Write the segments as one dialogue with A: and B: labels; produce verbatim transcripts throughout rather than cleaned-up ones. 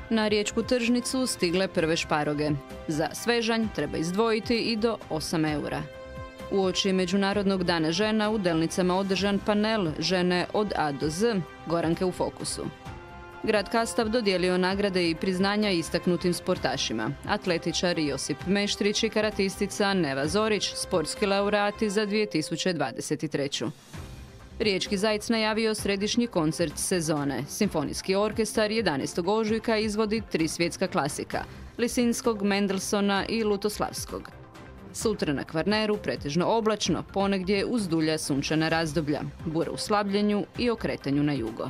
A: Na riječku tržnicu stigle prve šparoge. Za svežanj treba izdvojiti i do osam eura. Uoči Međunarodnog dana žena u Delnicama održan panel Žene od A do Z, Goranke u fokusu. Grad Kastav dodijelio nagrade i priznanja istaknutim sportašima. Atletičar Josip Meštrić i karatistica Neva Zorić, sportski laureati za dvije tisuće dvadeset treću. Riječki Zajec najavio središnji koncert sezone. Simfonijski orkestar jedanaestog ožujka izvodi tri svjetska klasika – Lisinskog, Mendelsona i Lutoslavskog. Sutra na Kvarneru pretežno oblačno, ponegdje uz dulja sunčana razdoblja, bure u slabljenju i okretanju na jugo.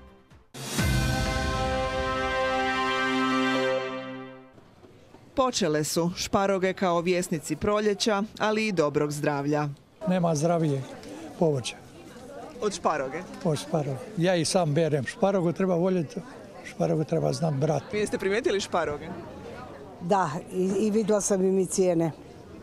B: Počele su šparoge kao vjesnici proljeća, ali i dobrog zdravlja.
C: Nema zdravije povoća.
B: Od šparoge?
C: Od šparoge. Ja i sam berem. Šparogu treba voljeti, šparogu treba znat brat.
B: Vi jeste primijetili šparoge?
D: Da, i, i vidjela sam i mi cijene.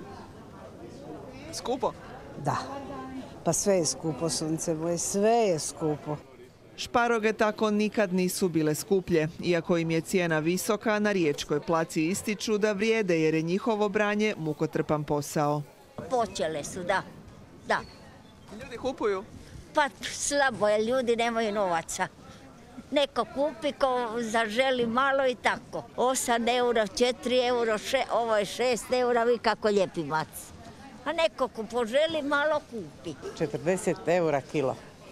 B: Skupo?
D: Da. Pa sve je skupo, sunce moje, sve je skupo.
B: Šparoge tako nikad nisu bile skuplje. Iako im je cijena visoka, na riječkoj placi ističu da vrijede jer je njihovo branje mukotrpan posao.
E: Počele su, da. Da.
B: Ljudi kupuju?
E: Pa slabo je, ljudi nemaju novaca. Neko kupi ko zaželi malo i tako. osam eura, četiri eura, še, ovo je šest eura, vi kako lijepi mac. A neko ko poželi malo kupi.
F: četrdeset eura kilo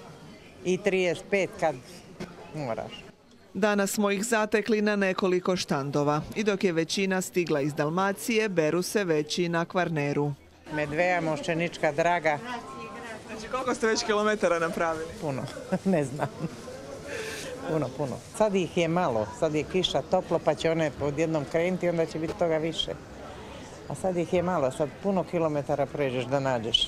F: i trideset pet kad moraš.
B: Danas smo ih zatekli na nekoliko štandova i dok je većina stigla iz Dalmacije, beru se veći na Kvarneru.
F: Medveja, Moščenička, Draga.
B: Znači koliko ste već kilometara napravili?
F: Puno, ne znam. Puno, puno. Sad ih je malo, sad je kiša toplo pa će one odjednom krenuti i onda će biti toga više. A sad ih je malo, sad puno kilometara pređeš da nađeš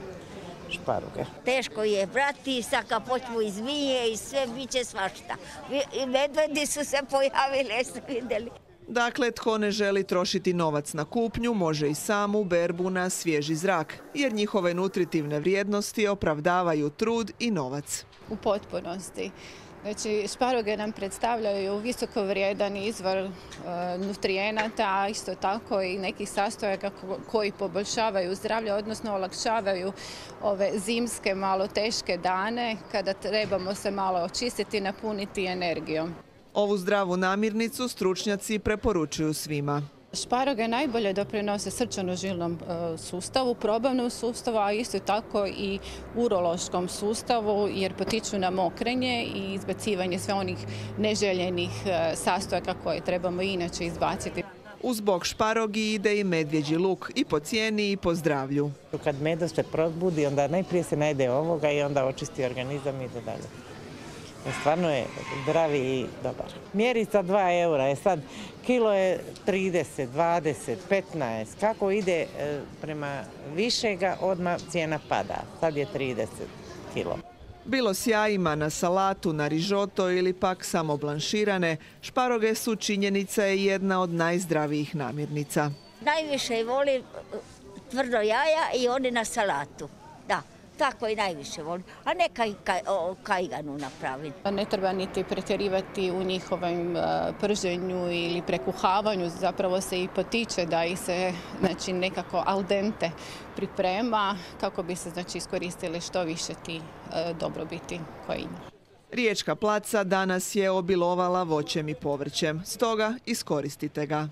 F: šparoge.
E: Teško je brati, sad kad počnu i zmije i sve, bit će svašta. I medvedi su se pojavili, jeste vidjeli.
B: Dakle, tko ne želi trošiti novac na kupnju, može i samu berbu na svježi zrak, jer njihove nutritivne vrijednosti opravdavaju trud i novac.
G: U potpunosti. Znači, šparoge nam predstavljaju visoko vrijedan izvor e, nutrijenata, a isto tako i nekih sastojaka koji poboljšavaju zdravlje, odnosno olakšavaju ove zimske, malo teške dane kada trebamo se malo očistiti i napuniti energijom.
B: Ovu zdravu namirnicu stručnjaci preporučuju svima.
G: Šparoge najbolje doprinose srčano-žilnom e, sustavu, probavnom sustavu, a isto tako i urološkom sustavu jer potiču na mokrenje i izbacivanje sve onih neželjenih e, sastojaka koje trebamo inače izbaciti.
B: Uz bok šparogi ide i medvjeđi luk i po cijeni i po zdravlju.
F: Kad medo se probudi, onda najprije se najde ovoga i onda očisti organizam i ide dalje. Stvarno je zdravi i dobar. Mjerica dva eura je sad, kilo je trideset, dvadeset, petnaest. Kako ide prema višega, odmah cijena pada. Sad je trideset kilo.
B: Bilo s jajima na salatu, na rižoto ili pak samo blanširane, šparoge su činjenica je jedna od najzdravijih namirnica.
E: Najviše voli tvrdo jaja i oni na salatu, da. Tako i najviše volim, a ne kaj, kaj, o, kajganu napraviti.
G: Ne treba niti pretjerivati u njihovom prženju ili prekuhavanju, zapravo se i potiče da ih se znači, nekako al dente priprema kako bi se znači, iskoristili što više ti e, dobrobiti koji ima.
B: Riječka placa danas je obilovala voćem i povrćem, stoga iskoristite ga.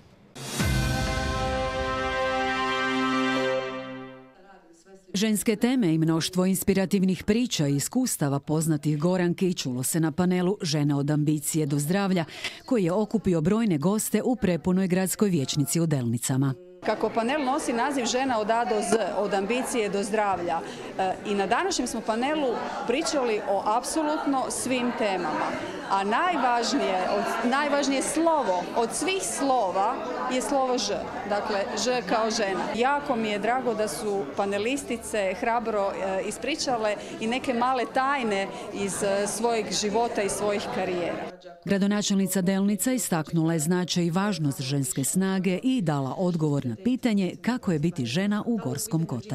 H: Ženske teme i mnoštvo inspirativnih priča i iskustava poznatih Goranki čulo se na panelu Žene od ambicije do zdravlja, koji je okupio brojne goste u prepunoj gradskoj vijećnici u Delnicama.
I: Kako panel nosi naziv Žena od A do Z, od ambicije do zdravlja, i na današnjem smo panelu pričali o apsolutno svim temama. A najvažnije, najvažnije slovo od svih slova je slovo Ž. Dakle, Ž kao žena. Jako mi je drago da su panelistice hrabro ispričale i neke male tajne iz svojeg života i svojih karijera.
H: Gradonačelnica Delnica istaknula je značaj i važnost ženske snage i dala odgovor na pitanje kako je biti žena u Gorskom kotaru.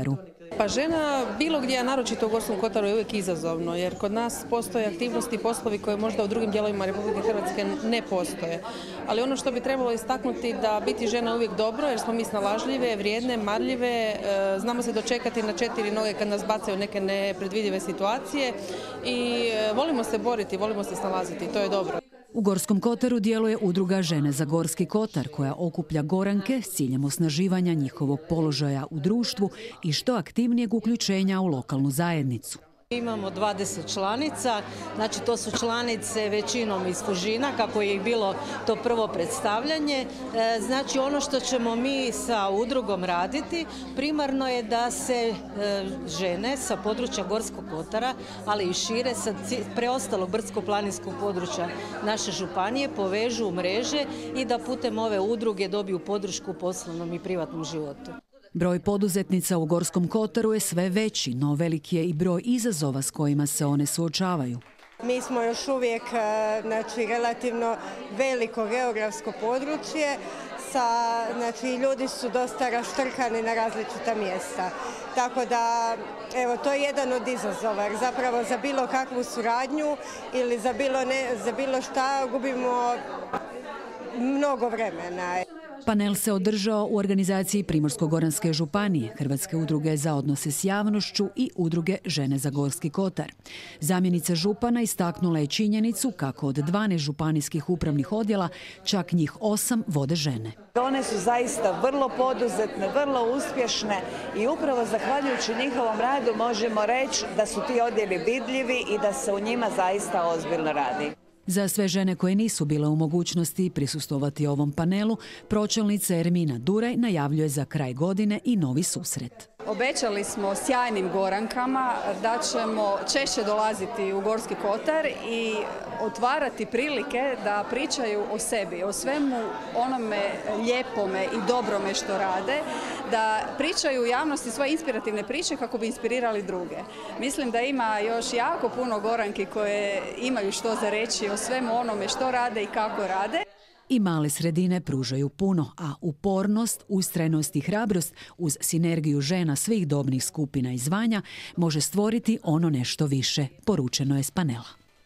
J: Pa žena bilo gdje, a naročito u Gorskom kotaru, je uvijek izazovno, jer kod nas postoje aktivnosti i poslovi koje možda u drugim dijelovima Republike Hrvatske ne postoje. Ali ono što bi trebalo istaknuti da biti žena uvijek dobro, jer smo mi snalažljive, vrijedne, marljive, znamo se dočekati na četiri noge kad nas bacaju neke nepredvidive situacije i volimo se boriti, volimo se snalaziti, to je dobro.
H: U Gorskom kotaru djeluje udruga Žene za Gorski kotar koja okuplja Goranke s ciljem osnaživanja njihovog položaja u društvu i što aktivnijeg uključenja u lokalnu zajednicu.
K: Imamo dvadeset članica, znači to su članice većinom iz Fužina, kako je i bilo to prvo predstavljanje. Znači ono što ćemo mi sa udrugom raditi, primarno je da se žene sa područja Gorskog kotara, ali i šire sa preostalog brdsko-planinskog područja naše županije povežu u mreže i da putem ove udruge dobiju podršku u poslovnom i privatnom životu.
H: Broj poduzetnica u Gorskom kotaru je sve veći, no veliki je i broj izazova s kojima se one suočavaju.
L: Mi smo još uvijek znači, relativno veliko geografsko područje, sa, znači, ljudi su dosta raštrkani na različita mjesta. Tako da, evo, to je jedan od izazova, jer zapravo za bilo kakvu suradnju ili za bilo, ne, za bilo šta gubimo mnogo vremena.
H: Panel se održao u organizaciji Primorsko-goranske županije, Hrvatske udruge za odnose s javnošću i udruge Žene za Gorski kotar. Zamjenica župana istaknula je činjenicu kako od dvanaest županijskih upravnih odjela čak njih osam vode žene.
M: One su zaista vrlo poduzetne, vrlo uspješne i upravo zahvaljujući njihovom radu možemo reći da su ti odjeli vidljivi i da se u njima zaista ozbiljno radi.
H: Za sve žene koje nisu bile u mogućnosti prisustvovati ovom panelu, pročelnica Ermina Duraj najavljuje za kraj godine i novi susret.
I: Obećali smo sjajnim Gorankama da ćemo češće dolaziti u Gorski kotar i otvarati prilike da pričaju o sebi, o svemu onome lijepome i dobrome što rade, da pričaju u javnosti svoje inspirativne priče kako bi inspirirali druge. Mislim da ima još jako puno Goranki koje imaju što za reći o svemu onome što rade i kako rade.
H: I male sredine pružaju puno, a upornost, ustrajnost i hrabrost uz sinergiju žena svih dobnih skupina i zvanja može stvoriti ono nešto više, poručeno je s panela.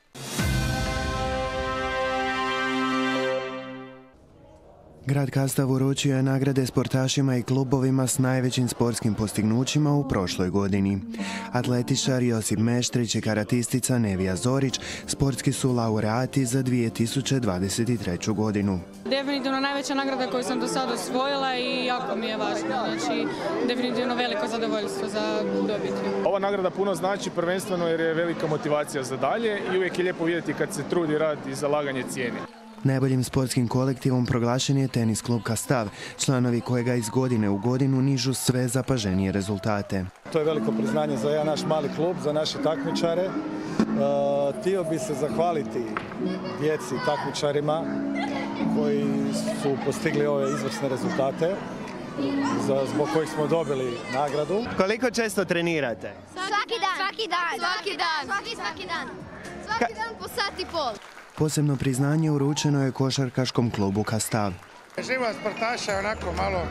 N: Grad Kastav uručio je nagrade sportašima i klubovima s najvećim sportskim postignućima u prošloj godini. Atletičar Josip Meštrić i karatistica Nevija Zorić sportski su laureati za dvije tisuće dvadeset treću. godinu.
O: Definitivno najveća nagrada koju sam do sada osvojila i jako mi je važno. Znači, definitivno veliko zadovoljstvo za dobiti.
P: Ova nagrada puno znači prvenstveno jer je velika motivacija za dalje i uvijek je lijepo vidjeti kad se trudi, rad i zalaganje cijeni.
N: Najboljim sportskim kolektivom proglašen je tenis klub Kastav, članovi kojega iz godine u godinu nižu sve zapaženije rezultate.
Q: To je veliko priznanje za jedan naš mali klub, za naše takmičare. E, htio bi se zahvaliti djeci takmičarima koji su postigli ove izvrsne rezultate, za, zbog kojih smo dobili nagradu.
R: Koliko često trenirate?
S: Svaki dan. Svaki dan. Svaki dan. Svaki, svaki dan. Svaki dan po sat i pol.
N: Posebno priznanje uručeno je košarkaškom klubu Kastav.
T: Život sportaša je onako malo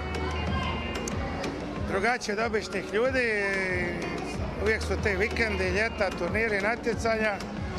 T: drugačije od običnih ljudi. Uvijek su te vikendi, ljeta, turniri, natjecanja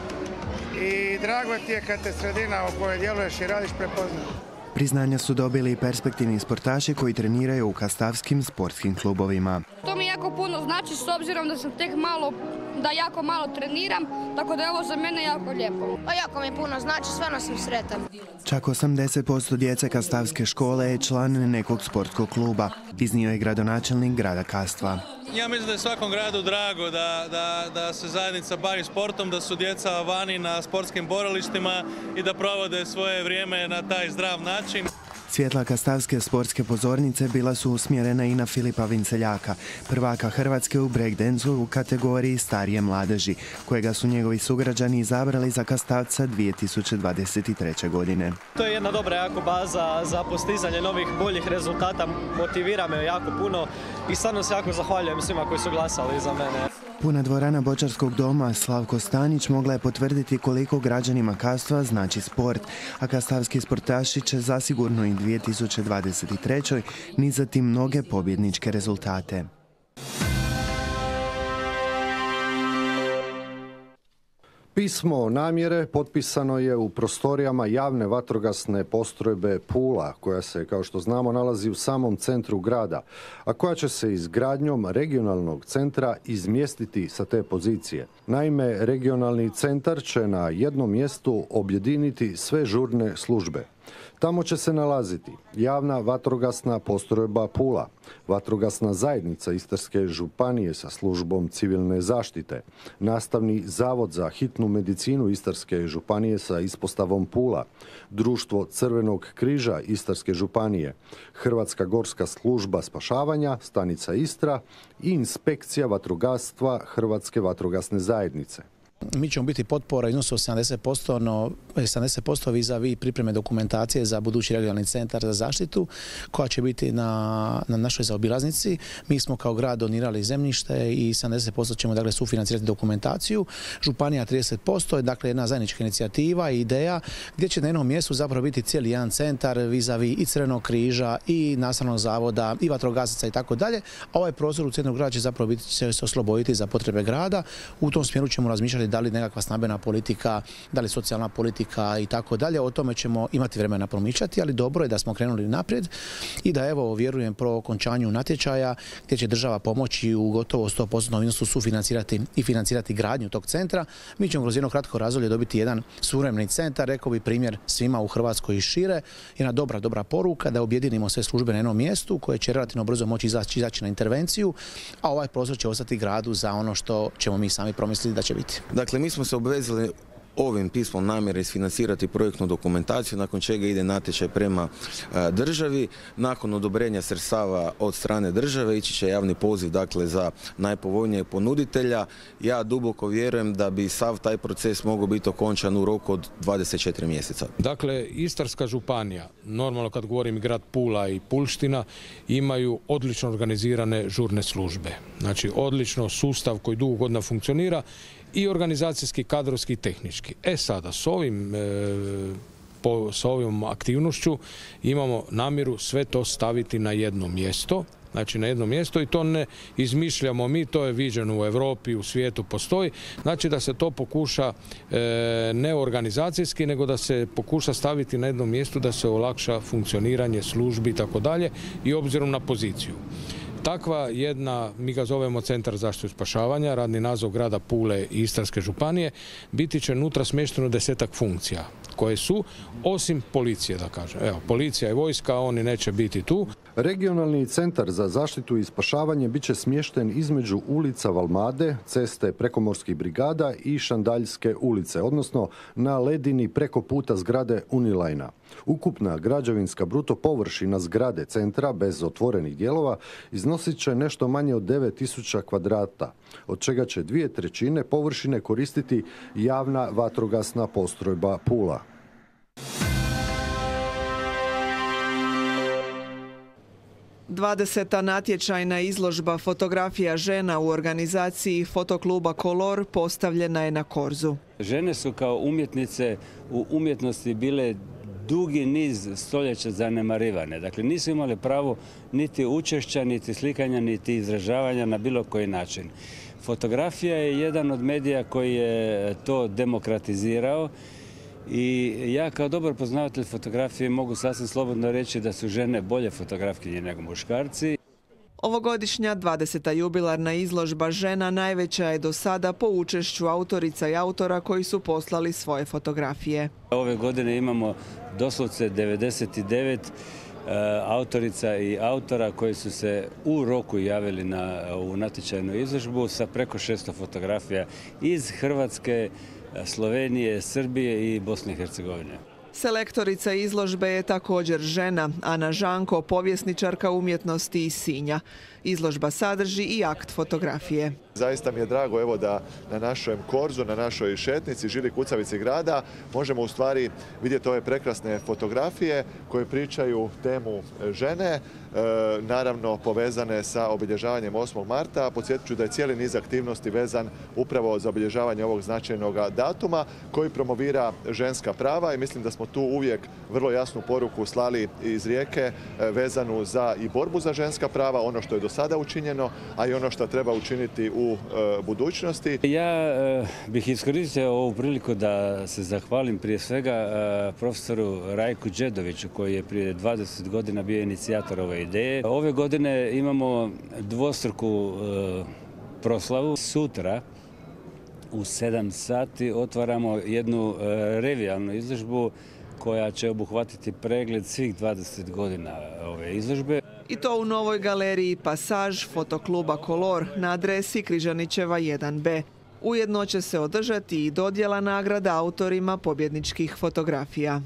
T: i drago ti je kad te sredina u kojoj djeluješ i radiš prepozna.
N: Priznanja su dobili i perspektivni sportaši koji treniraju u kastavskim sportskim klubovima.
S: To mi jako puno znači s obzirom da sam tek malo, da jako malo treniram, tako da je ovo za mene jako lijepo. Pa jako mi puno znači, stvarno sam sretan.
N: Čak osamdeset posto djece kastavske škole je član nekog sportskog kluba, iznio je gradonačelnik grada Kastva.
U: Ja mislim da je svakom gradu drago da, da, da se zajednica bavi sportom, da su djeca vani na sportskim borilištima i da provode svoje vrijeme na taj zdrav način.
N: Svjetla kastavske sportske pozornice bila su usmjerena i na Filipa Vinceljaka, prvaka Hrvatske u breakdancu u kategoriji starije mladeži, kojega su njegovi sugrađani izabrali za Kastavca dvije tisuće dvadeset treće. godine.
V: To je jedna dobra jako baza za postizanje novih boljih rezultata, motivira me jako puno i stvarno se jako zahvaljujem svima koji su glasali za mene.
N: Puna dvorana Bočarskog doma Slavko Stanić mogla je potvrditi koliko građanima Kastva znači sport, a kastavski sportaši će zasigurno i dvije tisuće dvadeset treće. nizati mnoge pobjedničke rezultate.
A: Pismo namjere potpisano je u prostorijama javne vatrogasne postrojbe Pula, koja se, kao što znamo, nalazi u samom centru grada, a koja će se izgradnjom regionalnog centra izmjestiti sa te pozicije. Naime, regionalni centar će na jednom mjestu objediniti sve žurne službe. Tamo će se nalaziti javna vatrogasna postrojba Pula, vatrogasna zajednica Istarske županije sa službom civilne zaštite, nastavni zavod za hitnu medicinu Istarske županije sa ispostavom Pula, društvo Crvenog križa Istarske županije, Hrvatska gorska služba spašavanja, stanica Istra i inspekcija vatrogastva Hrvatske vatrogasne zajednice.
C: Mi ćemo biti potpora iznosu sedamdeset posto, no sedamdeset posto vis-a-vis pripreme dokumentacije za budući regionalni centar za zaštitu koja će biti na, na našoj zaobilaznici. Mi smo kao grad donirali zemljište i sedamdeset posto ćemo dakle sufinancirati dokumentaciju. Županija trideset posto je dakle jedna zajednička inicijativa i ideja gdje će na jednom mjestu zapravo biti cijeli jedan centar vis-a-vis i Crvenog križa i nastavnog zavoda i vatrogasaca i tako dalje. A ovaj prostor u centru grada će zapravo biti, će se osloboditi za potrebe grada. U tom smjeru ćemo razmišljati da li nekakva stambena politika, da li socijalna politika i tako dalje. O tome ćemo imati vremena promišljati, ali dobro je da smo krenuli naprijed i da evo vjerujem pro okončanju natječaja gdje će država pomoći u gotovo sto posto iznosu sufinancirati i financirati gradnju tog centra. Mi ćemo kroz jedno kratko razdoblje dobiti jedan suvremeni centar, rekao bi primjer svima u Hrvatskoj i šire. Jedna dobra, dobra poruka da objedinimo sve službe na jednom mjestu koje će relativno brzo moći izaći, izaći na intervenciju, a ovaj prostor će ostati gradu za ono što ćemo mi sami promisliti da će biti.
W: Dakle, mi smo se obvezali ovim pismom namjere isfinancirati projektnu dokumentaciju, nakon čega ide natječaj prema e, državi. Nakon odobrenja sredstava od strane države ići će javni poziv dakle, za najpovoljnijeg ponuditelja. Ja duboko vjerujem da bi sav taj proces mogao biti okončan u roku od dvadeset četiri mjeseca.
X: Dakle, Istarska županija, normalno kad govorim i grad Pula i Pulština, imaju odlično organizirane žurne službe. Znači, odlično sustav koji dugo godina funkcionira i organizacijski, kadrovski i tehnički. E sada, s ovim, e, po, s ovom aktivnošću imamo namjeru sve to staviti na jedno mjesto, znači na jedno mjesto i to ne izmišljamo mi, to je viđeno u Europi, u svijetu postoji, znači da se to pokuša e, ne organizacijski, nego da se pokuša staviti na jedno mjesto da se olakša funkcioniranje službi i tako dalje i obzirom na poziciju. Takva jedna, mi ga zovemo Centar zaštitu i spašavanja, radni naziv grada Pule i Istarske županije, biti će unutra smješteno desetak funkcija koje su, osim policije, da kažem. Evo, policija i vojska, oni neće biti tu.
A: Regionalni centar za zaštitu i spašavanje bit će smješten između ulica Valmade, ceste Prekomorskih brigada i Šandaljske ulice, odnosno na ledini preko puta zgrade Unilajna. Ukupna građevinska bruto površina zgrade centra bez otvorenih dijelova iznosit će nešto manje od devet tisuća kvadrata, od čega će dvije trećine površine koristiti javna vatrogasna postrojba Pula.
B: dvadeseta natječajna izložba fotografija žena u organizaciji fotokluba Kolor postavljena je na Korzu.
Y: Žene su kao umjetnice u umjetnosti bile dugi niz stoljeća zanemarivane. Dakle, nisu imale pravo niti učešća, niti slikanja, niti izražavanja na bilo koji način. Fotografija je jedan od medija koji je to demokratizirao i ja kao dobar poznavatelj fotografije mogu sasvim slobodno reći da su žene bolje fotografkinje nego muškarci.
B: Ovogodišnja dvadeseta jubilarna izložba žena najveća je do sada po učešću autorica i autora koji su poslali svoje fotografije.
Y: Ove godine imamo doslovce devedeset devet uh, autorica i autora koji su se u roku javili na ovu natječajnu izložbu sa preko šesto fotografija iz Hrvatske, Slovenije, Srbije i Bosne i Hercegovine.
B: Selektorica izložbe je također žena, Ana Žanko, povjesničarka umjetnosti iz Sinja. Izložba sadrži i akt fotografije.
Z: Zaista mi je drago evo da na našem Korzu, na našoj šetnici, žili kucavici grada, možemo u stvari vidjeti ove prekrasne fotografije koje pričaju temu žene, e, naravno povezane sa obilježavanjem osmog marta. Podsjetit ću da je cijeli niz aktivnosti vezan upravo za obilježavanje ovog značajnog datuma koji promovira ženska prava i mislim da smo tu uvijek vrlo jasnu poruku slali iz Rijeke vezanu za i borbu za ženska prava, ono što je do sada učinjeno, a i ono što treba učiniti u u budućnosti.
Y: Ja bih iskoristio ovu priliku da se zahvalim prije svega profesoru Rajku Đedoviću koji je prije dvadeset godina bio inicijator ove ideje. Ove godine imamo dvostruku proslavu. Sutra u sedam sati otvaramo jednu revijalnu izložbu koja će obuhvatiti pregled svih dvadeset godina ove izložbe.
B: I to u novoj galeriji Pasaž fotokluba Kolor na adresi Križanićeva jedan be. Ujedno će se održati i dodjela nagrada autorima pobjedničkih fotografija.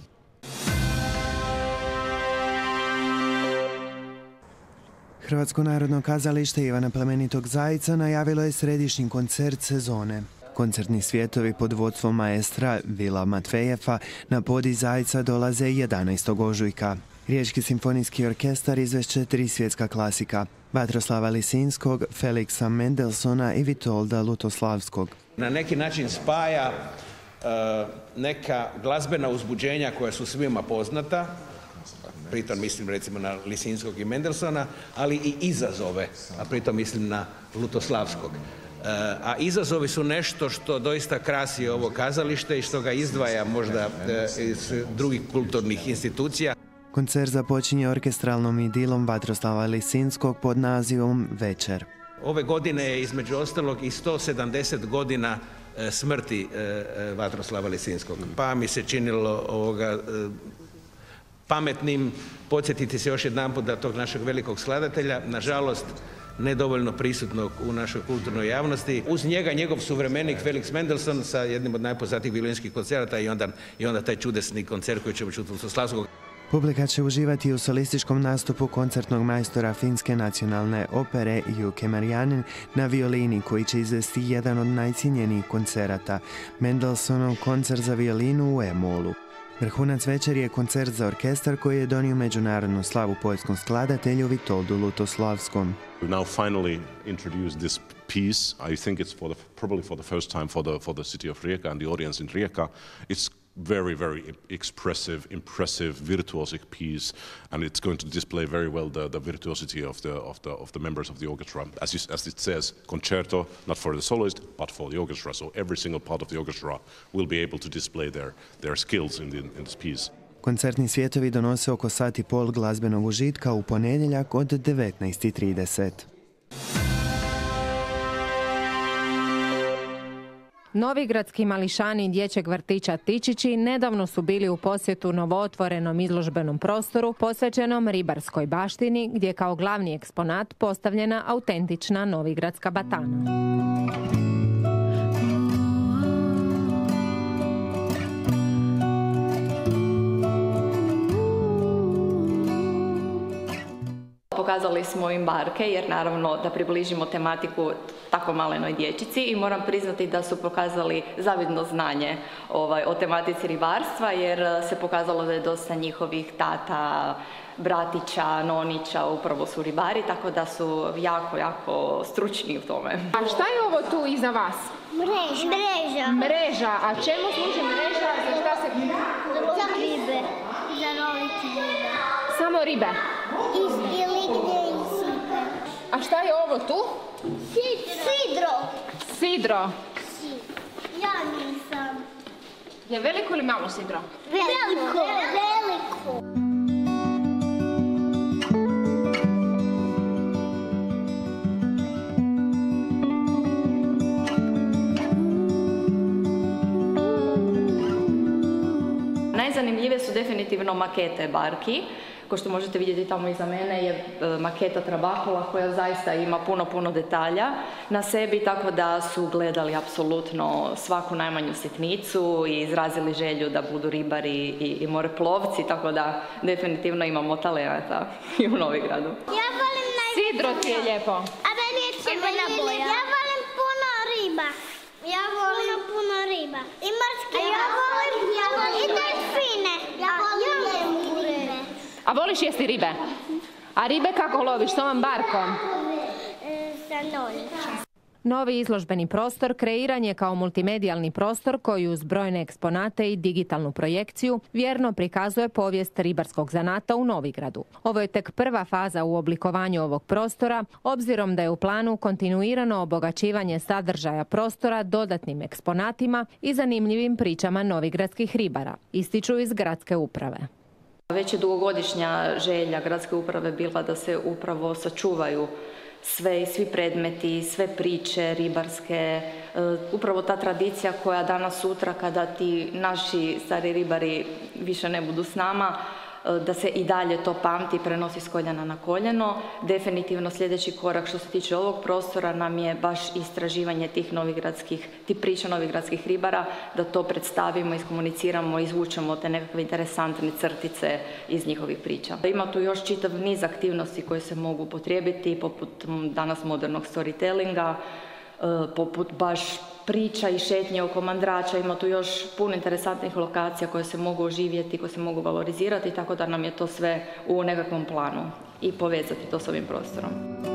N: Hrvatsko narodno kazalište Ivana Plemenitog Zajca najavilo je središnji koncert sezone. Koncertni svijetovi pod vodstvom maestra Vila Matvejefa na podij Zajca dolaze jedanaestog ožujka. Riječki simfonijski orkestar izvešće tri svjetska klasika: Vatroslava Lisinskog, Feliksa Mendelsona i Vitolda Lutoslavskog.
D: Na neki način spaja uh, neka glazbena uzbuđenja koja su svima poznata, pritom mislim recimo na Lisinskog i Mendelsona, ali i izazove, a pritom mislim na Lutoslavskog. A izazovi su nešto što doista krasi ovo kazalište i što ga izdvaja možda iz drugih kulturnih institucija.
N: Koncert započinje orkestralnom idilom Vatroslava Lisinskog pod nazivom Večer.
D: Ove godine je između ostalog i sto sedamdeset godina smrti Vatroslava Lisinskog. Pa mi se činilo ovoga pametnim podsjetiti se još jedanput da tog našeg velikog skladatelja, nažalost, nedovoljno prisutnog u našoj kulturnoj javnosti. Uz njega njegov suvremenik Felix Mendelssohn sa jednim od najpoznatijih violinskih koncerata i onda, i onda taj čudesni koncert koji ćemo čuti u Lutoslavskog.
N: Publika će uživati u solističkom nastupu koncertnog majstora Finske nacionalne opere Jukka Marjanin na violini koji će izvesti jedan od najcijenjenijih koncerata, Mendelssohnov koncert za violinu u E-molu. Vrhunac večeri je koncert za orkestar koji je donio međunarodnu slavu poljskom skladatelju Vitoldu Lutoslavskom.
E: We now finally introduced this piece. I think it's for the, probably for the first time for the for the city of Rijeka and the audience in Rijeka. It's very, very expressive, impressive, virtuosic piece, and it's going to display very well the, the virtuosity of the of the of the members of the orchestra. As you, as it says, concerto, not for the soloist, but for the orchestra. So every single part of the orchestra will be able to display their their skills in, the, in this piece.
N: Koncertni svijetovi donose oko sat i pol glazbenog užitka u ponedjeljak od devetnaest i trideset.
F: Novigradski mališani dječjeg vrtića Tičići nedavno su bili u posjetu novootvorenom izložbenom prostoru posvećenom ribarskoj baštini, gdje je kao glavni eksponat postavljena autentična novigradska batana.
G: Pokazali smo im barke jer naravno da približimo tematiku tako malenoj dječici i moram priznati da su pokazali zavidno znanje ovaj, o tematici ribarstva jer se pokazalo da je dosta njihovih tata, bratića, nonića upravo su ribari, tako da su jako, jako stručni u tome.
J: A šta je ovo tu iza vas?
K: Mreža. Mreža.
J: Mreža. A čemu služi mreža? Za šta se...
K: Za ribe. Za loviti ribe.
J: Samo ribe?
K: I, i ligdje i sipe.
J: A šta je ovo tu?
K: Sidro.
J: Sidro.
K: Si. Ja nisam.
J: Je veliko ili malo sidro?
K: Veliko. Veliko.
G: Najzanimljivije su definitivno makete barki. Ko što možete vidjeti tamo iza mene je maketa Trabakula koja zaista ima puno, puno detalja na sebi, tako da su gledali apsolutno svaku najmanju sitnicu i izrazili želju da budu ribari i, i moreplovci, tako da definitivno imamo talenata i u Novigradu.
K: Ja volim naj...
J: Sidro ti je lijepo.
K: A meni je crvena boja. Ja volim puno riba. Ja volim puno riba. I morske. A ja volim, ja volim i delfine. Ja volim ribe.
J: A voliš jesti ribe? A ribe kako loviš? S ovom barkom?
K: Sa noličem.
F: Novi izložbeni prostor kreiran je kao multimedijalni prostor koji uz brojne eksponate i digitalnu projekciju vjerno prikazuje povijest ribarskog zanata u Novigradu. Ovo je tek prva faza u oblikovanju ovog prostora, obzirom da je u planu kontinuirano obogaćivanje sadržaja prostora dodatnim eksponatima i zanimljivim pričama novigradskih ribara, ističu iz gradske uprave.
G: Već je dugogodišnja želja gradske uprave bila da se upravo sačuvaju sve i svi predmeti, sve priče ribarske, upravo ta tradicija koja danas sutra kada ti naši stari ribari više ne budu s nama, da se i dalje to pamti i prenosi s koljena na koljeno. Definitivno sljedeći korak što se tiče ovog prostora nam je baš istraživanje tih novigradskih, tih priča novigradskih ribara, da to predstavimo, iskomuniciramo, izvučemo te nekakve interesantne crtice iz njihovih priča. Ima tu još čitav niz aktivnosti koje se mogu upotrijebiti, poput danas modernog storytellinga, poput baš priča i šetnje oko mandrača. Ima tu još puno interesantnih lokacija koje se mogu oživjeti, koje se mogu valorizirati, tako da nam je to sve u nekakvom planu i povezati to s ovim prostorom.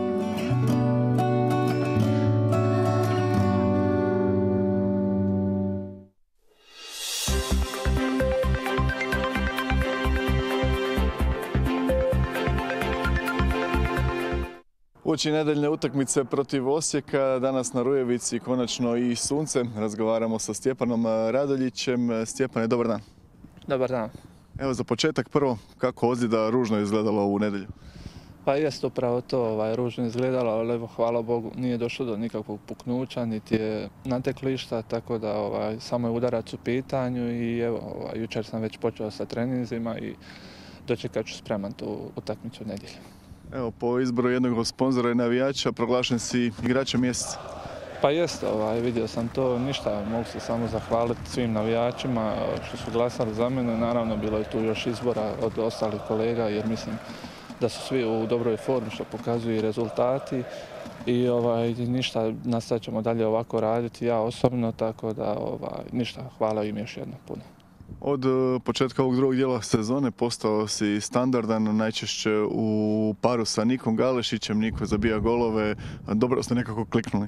H: Uoči nedeljne utakmice protiv Osijeka, danas na Rujevici konačno i sunce. Razgovaramo sa Stjepanom Radoljićem. Stjepane, dobar dan.
I: Dobar dan.
H: Evo za početak prvo, kako ozljeda ružno izgledalo ovu nedelju?
I: Pa jest upravo to, ovaj, ružno izgledalo, ali evo, hvala Bogu, nije došlo do nikakvog puknuća, niti je nateklišta, tako da ovaj, samo je udarac u pitanju i evo, ovaj, jučer sam već počeo sa treninzima i dočekat ću spreman tu utakmicu nedjelju.
H: Evo, po izboru jednog od sponzora i navijača proglašen si igračem mjeseca.
I: Pa jest, ovaj, vidio sam to, ništa, mogu se samo zahvaliti svim navijačima što su glasali za mene. Naravno, bilo je tu još izbora od ostalih kolega, jer mislim da su svi u dobroj formi, što pokazuju i rezultati. I ovaj, ništa, nastavit ćemo dalje ovako raditi, ja osobno, tako da ovaj, ništa, hvala im još jednom puno.
H: Od početka ovog drugog dijela sezone postao si standardan, najčešće u paru sa Nikom Galešićem. Niko zabija golove, dobro ste nekako kliknuli.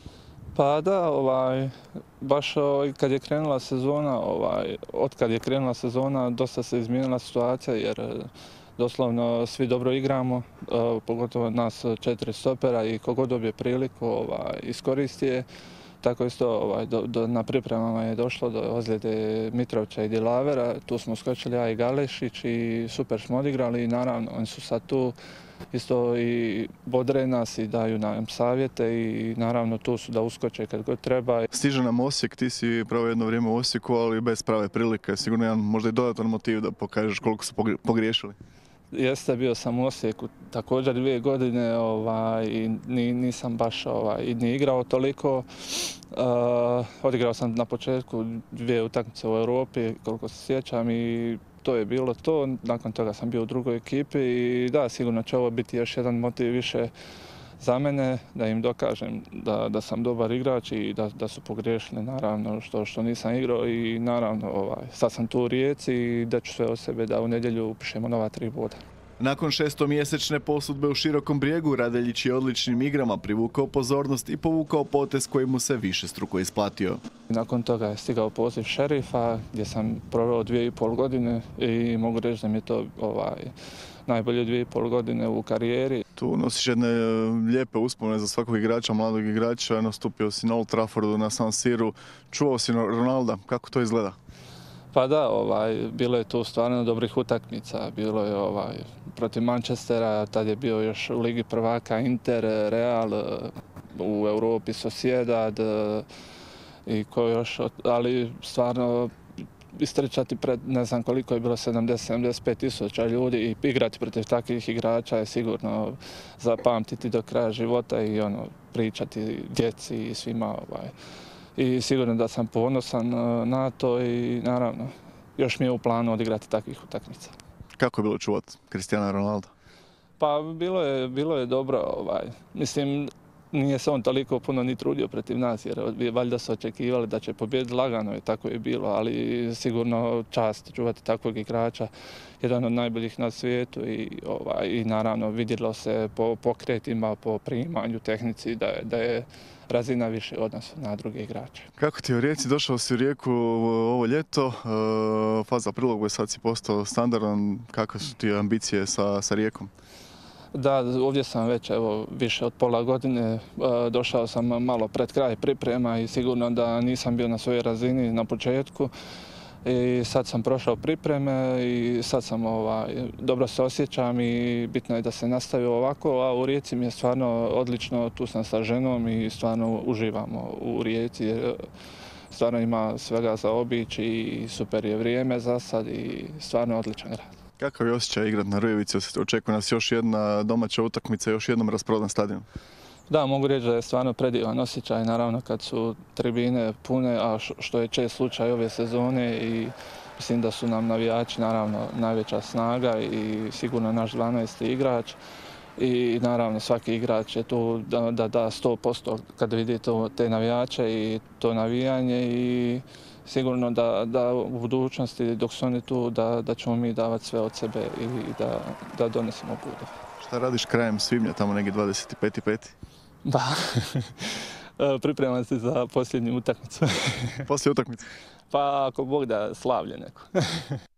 I: Pa da, ovaj, baš ovaj, kad je krenula sezona, ovaj, od kad je krenula sezona dosta se izmijenila situacija jer doslovno svi dobro igramo, pogotovo nas četiri stopera i kogod dobije priliku ovaj, iskoristi je. Tako isto ovaj, do, do, na pripremama je došlo do ozljede Mitrovića i Dilavera, tu smo skočili ja i Galešić i super smo odigrali i naravno oni su sad tu isto i bodre nas i daju nam savjete i naravno tu su da uskoče kad god treba.
H: Stiže nam Osijek, ti si pravo jedno vrijeme u Osijeku, ali bez prave prilike, sigurno jedan možda i dodatan motiv da pokažeš koliko su pogriješili.
I: Jeste, bio sam u Osijeku također dvije godine ovaj, i nisam baš ovaj, ni igrao toliko. Uh, odigrao sam na početku dvije utakmice u Europi, koliko se sjećam i to je bilo to. Nakon toga sam bio u drugoj ekipi i da, sigurno će ovo biti još jedan motiv više za mene, da im dokažem da, da sam dobar igrač i da, da su pogriješili naravno što, što nisam igrao i naravno ovaj, sad sam tu u Rijeci i da ću sve od sebe da u nedjelju upišemo nova tri boda.
H: Nakon šestomjesečne posudbe u Širokom Brijegu, Radeljić je odličnim igrama privukao pozornost i povukao potez koji mu se višestruko isplatio.
I: Nakon toga je stigao poziv šerifa gdje sam proveo dvije i pol godine i mogu reći da mi je to ovaj, najbolje dvije i pol godine u karijeri.
H: Tu nosiš jedne lijepe uspomene za svakog igrača, mladog igrača, nastupio si na Old Traffordu, na San Siru, čuvao si Ronalda, kako to izgleda?
I: Pa da, ovaj, bilo je tu stvarno dobrih utakmica, bilo je ovaj, protiv Manchestera, tad je bio još u Ligi prvaka Inter, Real, u Europi Sociedad i ko još, ali stvarno istrčati pred ne znam koliko je bilo sedamdeset sedamdeset pet tisuća ljudi i igrati protiv takvih igrača je sigurno zapamtiti do kraja života i ono, pričati djeci i svima. Ovaj. I sigurno da sam ponosan na to i naravno još mi je u planu odigrati takvih utakmica.
H: Kako je bilo čuvati Cristiano Ronaldo?
I: Pa bilo je, bilo je dobro. Ovaj. Mislim, nije se on toliko puno ni trudio protiv nas, jer valjda su očekivali da će pobijediti lagano i tako je bilo, ali sigurno čast čuvati takvog igrača, jedan od najboljih na svijetu i, ovaj, i naravno vidjelo se po pokretima, po primanju, tehnici da je, da je razina više odnosa na druge igrače.
H: Kako ti je u Rijeci? Došao si u Rijeku ovo ljeto, faza prilagodbe, sad si postao standardan, kakve su ti ambicije sa, sa Rijekom?
I: Da, ovdje sam već evo, više od pola godine, došao sam malo pred kraj priprema i sigurno da nisam bio na svojoj razini na početku. I sad sam prošao pripreme i sad sam ovaj, dobro se osjećam i bitno je da se nastavi ovako, a u Rijeci mi je stvarno odlično, tu sam sa ženom i stvarno uživamo u Rijeci. Stvarno ima svega za obići i super je vrijeme za sad i stvarno odličan grad.
H: Kakav je osjećaj igrati na Rujevici? Očekuje nas još jedna domaća utakmica, još jednom rasprodan stadion.
I: Da, mogu reći da je stvarno predivan osjećaj, naravno kad su tribine pune, a što je čest slučaj ove sezone i mislim da su nam navijači naravno najveća snaga i sigurno naš dvanaesti igrač. I naravno svaki igrač je tu da da, da sto posto kad vidi to, te navijače i to navijanje i sigurno da, da u budućnosti dok su oni tu da, da ćemo mi davati sve od sebe i da, da donesemo put.
H: Šta radiš krajem svibnja, tamo negdje dvadeset peti peti?
I: Da, pripremam se za posljednju utakmicu.
H: Poslije utakmice?
I: Pa ako Bog da, slavlje neko.